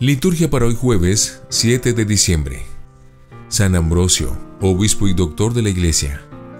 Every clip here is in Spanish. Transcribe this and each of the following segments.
Liturgia para hoy jueves 7 de diciembre. San Ambrosio, obispo y doctor de la Iglesia.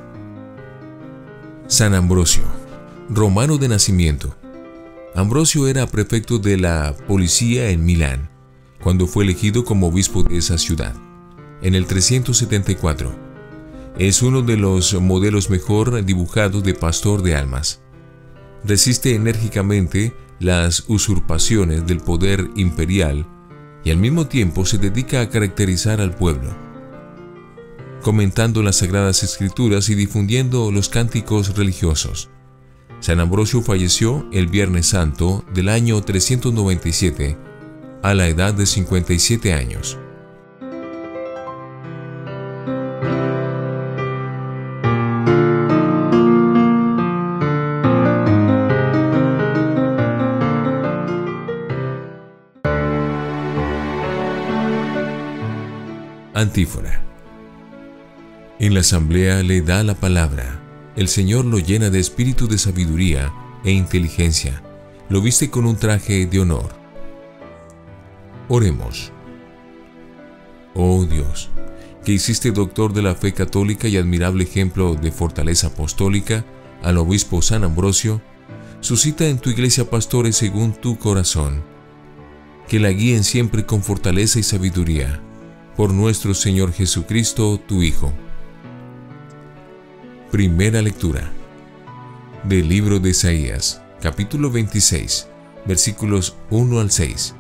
San Ambrosio, romano de nacimiento. Ambrosio era prefecto de la policía en Milán, cuando fue elegido como obispo de esa ciudad, en el 374. Es uno de los modelos mejor dibujados de pastor de almas. Resiste enérgicamente las usurpaciones del poder imperial y al mismo tiempo se dedica a caracterizar al pueblo, comentando las Sagradas Escrituras y difundiendo los cánticos religiosos. San Ambrosio falleció el Viernes Santo del año 397 a la edad de 57 años. Antífona. En la asamblea le da la palabra, el Señor lo llena de espíritu de sabiduría e inteligencia, lo viste con un traje de honor. Oremos. Oh Dios, que hiciste doctor de la fe católica y admirable ejemplo de fortaleza apostólica al obispo San Ambrosio, suscita en tu iglesia pastores según tu corazón, que la guíen siempre con fortaleza y sabiduría, por nuestro Señor Jesucristo, tu Hijo. Primera lectura del libro de Isaías, capítulo 26, versículos 1 al 6.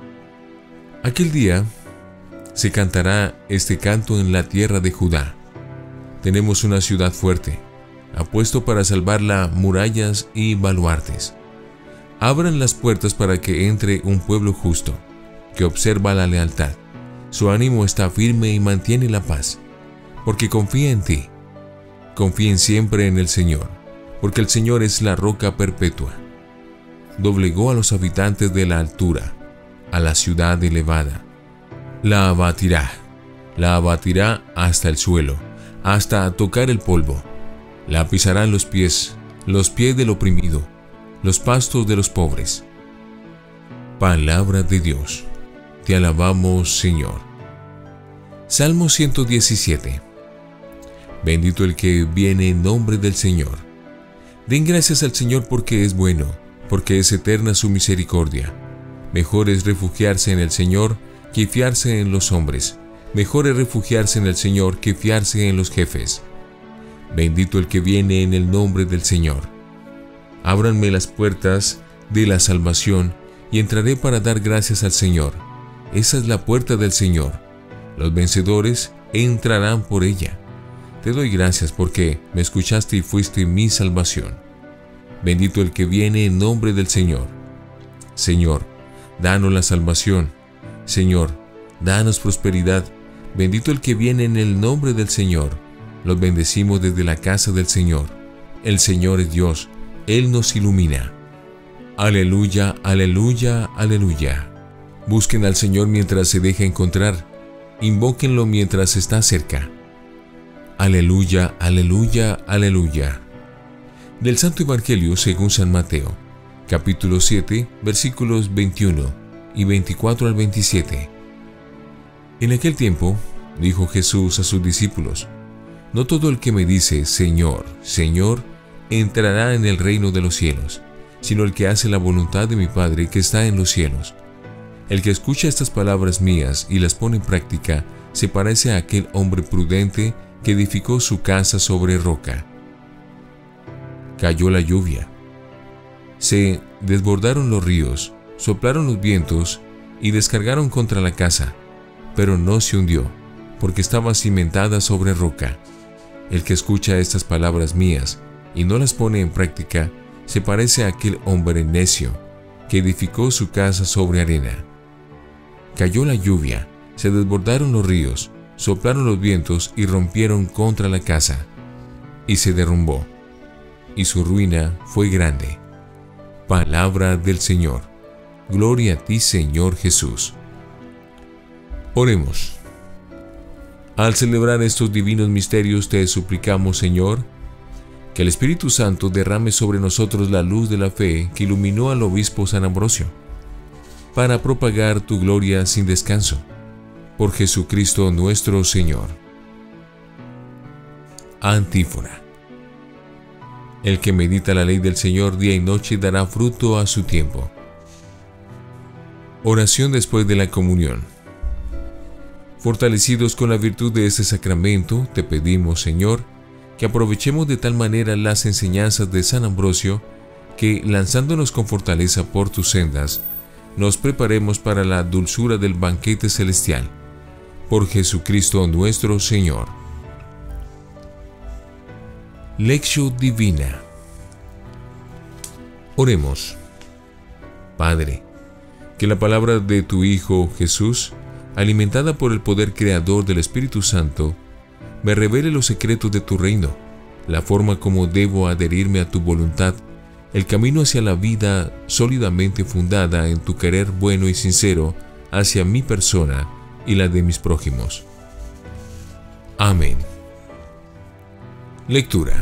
Aquel día se cantará este canto en la tierra de Judá. Tenemos una ciudad fuerte, apuesto para salvarla murallas y baluartes. Abran las puertas para que entre un pueblo justo, que observa la lealtad. Su ánimo está firme y mantiene la paz, porque confía en ti. Confíen siempre en el Señor, porque el Señor es la roca perpetua. Doblegó a los habitantes de la altura, a la ciudad elevada. La abatirá hasta el suelo, hasta tocar el polvo. La pisarán los pies del oprimido, los pastos de los pobres. Palabra de Dios. Te alabamos, Señor. Salmo 117. Bendito el que viene en nombre del Señor. Den gracias al Señor porque es bueno, porque es eterna su misericordia. Mejor es refugiarse en el Señor que fiarse en los hombres. Mejor es refugiarse en el Señor que fiarse en los jefes. Bendito el que viene en el nombre del Señor. Ábranme las puertas de la salvación y entraré para dar gracias al Señor. Esa es la puerta del Señor. Los vencedores entrarán por ella. Te doy gracias porque me escuchaste y fuiste mi salvación. Bendito el que viene en nombre del Señor. Señor, danos la salvación. Señor, danos prosperidad. Bendito el que viene en el nombre del Señor. Los bendecimos desde la casa del Señor. El Señor es Dios. Él nos ilumina. Aleluya, aleluya, aleluya. Busquen al Señor mientras se deja encontrar. Invóquenlo mientras está cerca. Aleluya, aleluya, aleluya. Del Santo Evangelio según San Mateo, capítulo 7, versículos 21 y 24 al 27. En aquel tiempo, dijo Jesús a sus discípulos: No todo el que me dice, Señor, Señor, entrará en el reino de los cielos, sino el que hace la voluntad de mi Padre que está en los cielos. El que escucha estas palabras mías y las pone en práctica, se parece a aquel hombre prudente que edificó su casa sobre roca. Cayó la lluvia. Se desbordaron los ríos, soplaron los vientos y descargaron contra la casa, pero no se hundió, porque estaba cimentada sobre roca. El que escucha estas palabras mías y no las pone en práctica, se parece a aquel hombre necio que edificó su casa sobre arena. Cayó la lluvia, se desbordaron los ríos, soplaron los vientos y rompieron contra la casa, y se derrumbó, y su ruina fue grande. Palabra del Señor. Gloria a ti, Señor Jesús. Oremos. Al celebrar estos divinos misterios te suplicamos, Señor, que el Espíritu Santo derrame sobre nosotros la luz de la fe que iluminó al obispo San Ambrosio, para propagar tu gloria sin descanso. Por Jesucristo nuestro Señor. Antífona. El que medita la ley del Señor día y noche dará fruto a su tiempo. Oración después de la comunión. Fortalecidos con la virtud de este sacramento, te pedimos, Señor, que aprovechemos de tal manera las enseñanzas de San Ambrosio, que, lanzándonos con fortaleza por tus sendas, nos preparemos para la dulzura del banquete celestial. Por Jesucristo nuestro Señor. Lectio Divina. Oremos. Padre, que la palabra de tu Hijo Jesús, alimentada por el poder creador del Espíritu Santo, me revele los secretos de tu reino, la forma como debo adherirme a tu voluntad, el camino hacia la vida sólidamente fundada en tu querer bueno y sincero hacia mi persona y la de mis prójimos. Amén. Lectura.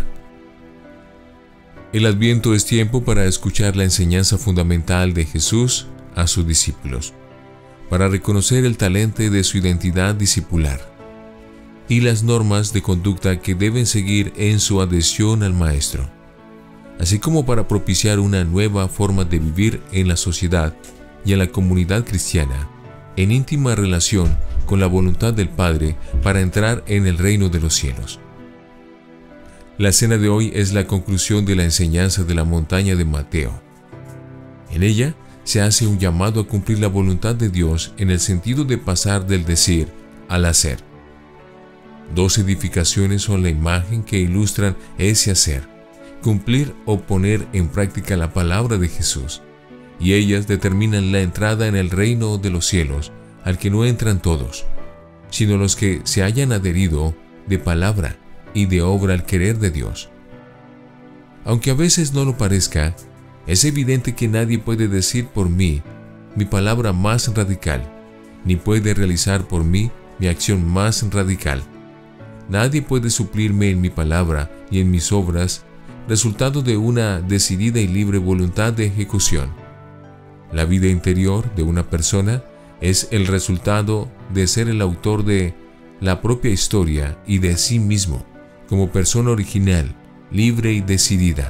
El Adviento es tiempo para escuchar la enseñanza fundamental de Jesús a sus discípulos, para reconocer el talento de su identidad discipular y las normas de conducta que deben seguir en su adhesión al Maestro, así como para propiciar una nueva forma de vivir en la sociedad y en la comunidad cristiana, en íntima relación con la voluntad del Padre para entrar en el reino de los cielos. La cena de hoy es la conclusión de la enseñanza de la montaña de Mateo. En ella se hace un llamado a cumplir la voluntad de Dios en el sentido de pasar del decir al hacer. 2 edificaciones son la imagen que ilustran ese hacer, cumplir o poner en práctica la palabra de Jesús, y ellas determinan la entrada en el reino de los cielos, al que no entran todos, sino los que se hayan adherido de palabra y de obra al querer de Dios. Aunque a veces no lo parezca, es evidente que nadie puede decir por mí mi palabra más radical, ni puede realizar por mí mi acción más radical. Nadie puede suplirme en mi palabra y en mis obras, resultado de una decidida y libre voluntad de ejecución. La vida interior de una persona es el resultado de ser el autor de la propia historia y de sí mismo, como persona original, libre y decidida.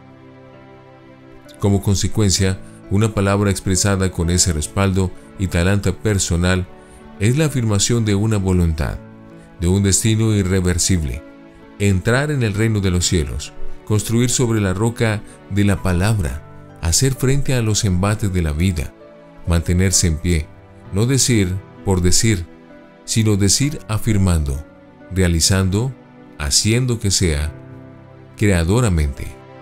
Como consecuencia, una palabra expresada con ese respaldo y talante personal es la afirmación de una voluntad, de un destino irreversible, entrar en el reino de los cielos, construir sobre la roca de la palabra, hacer frente a los embates de la vida, mantenerse en pie, no decir por decir, sino decir afirmando, realizando, haciendo que sea, creadoramente.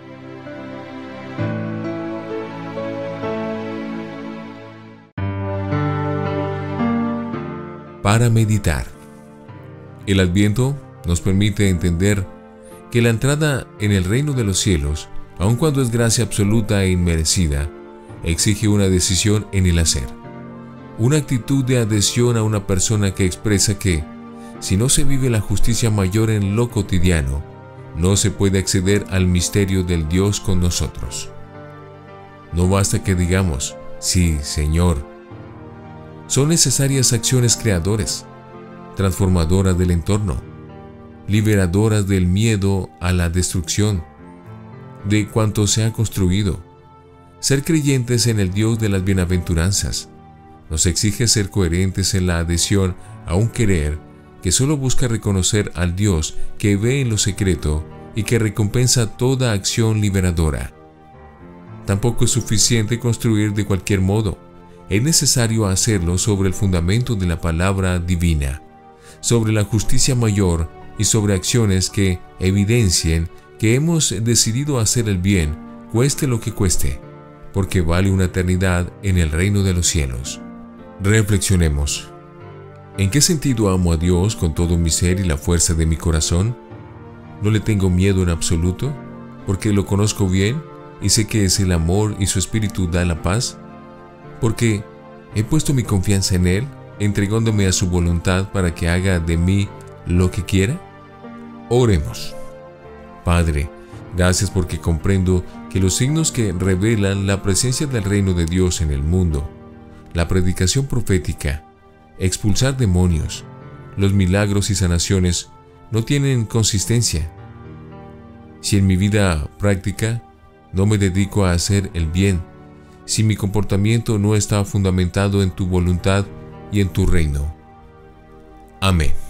Para meditar. El Adviento nos permite entender que la entrada en el reino de los cielos, aun cuando es gracia absoluta e inmerecida, exige una decisión en el hacer. Una actitud de adhesión a una persona que expresa que, si no se vive la justicia mayor en lo cotidiano, no se puede acceder al misterio del Dios con nosotros. No basta que digamos, sí, Señor. Son necesarias acciones creadoras, transformadoras del entorno, liberadoras del miedo a la destrucción, de cuanto se ha construido. Ser creyentes en el Dios de las bienaventuranzas nos exige ser coherentes en la adhesión a un querer que solo busca reconocer al Dios que ve en lo secreto y que recompensa toda acción liberadora. Tampoco es suficiente construir de cualquier modo. Es necesario hacerlo sobre el fundamento de la palabra divina, sobre la justicia mayor y sobre acciones que evidencien que hemos decidido hacer el bien, cueste lo que cueste, porque vale una eternidad en el reino de los cielos. Reflexionemos. ¿En qué sentido amo a Dios con todo mi ser y la fuerza de mi corazón? ¿No le tengo miedo en absoluto? ¿Porque lo conozco bien y sé que es el amor y su espíritu da la paz? ¿Porque he puesto mi confianza en Él, entregándome a su voluntad para que haga de mí lo que quiera? Oremos. Padre, gracias porque comprendo que los signos que revelan la presencia del reino de Dios en el mundo, la predicación profética, expulsar demonios, los milagros y sanaciones no tienen consistencia. Si en mi vida práctica no me dedico a hacer el bien, si mi comportamiento no está fundamentado en tu voluntad y en tu reino. Amén.